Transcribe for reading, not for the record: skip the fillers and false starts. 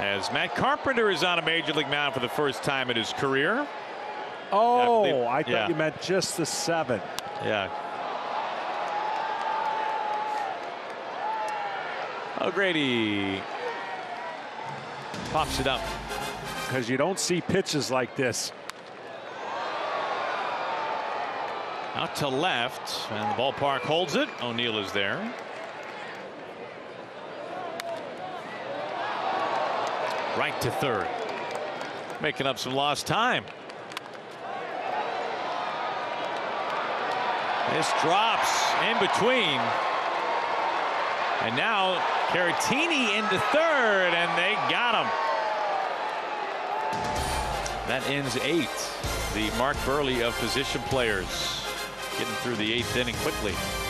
As Matt Carpenter is on a major league mound for the first time in his career. Oh, I thought you meant just the 7. Yeah. O'Grady pops it up. Because you don't see pitches like this. Out to left, and the ballpark holds it. O'Neill is there. Right to third. Making up some lost time. This drops in between. And now Caratini into third, and they got him. That ends 8. The Mark Burley of position players getting through the 8th inning quickly.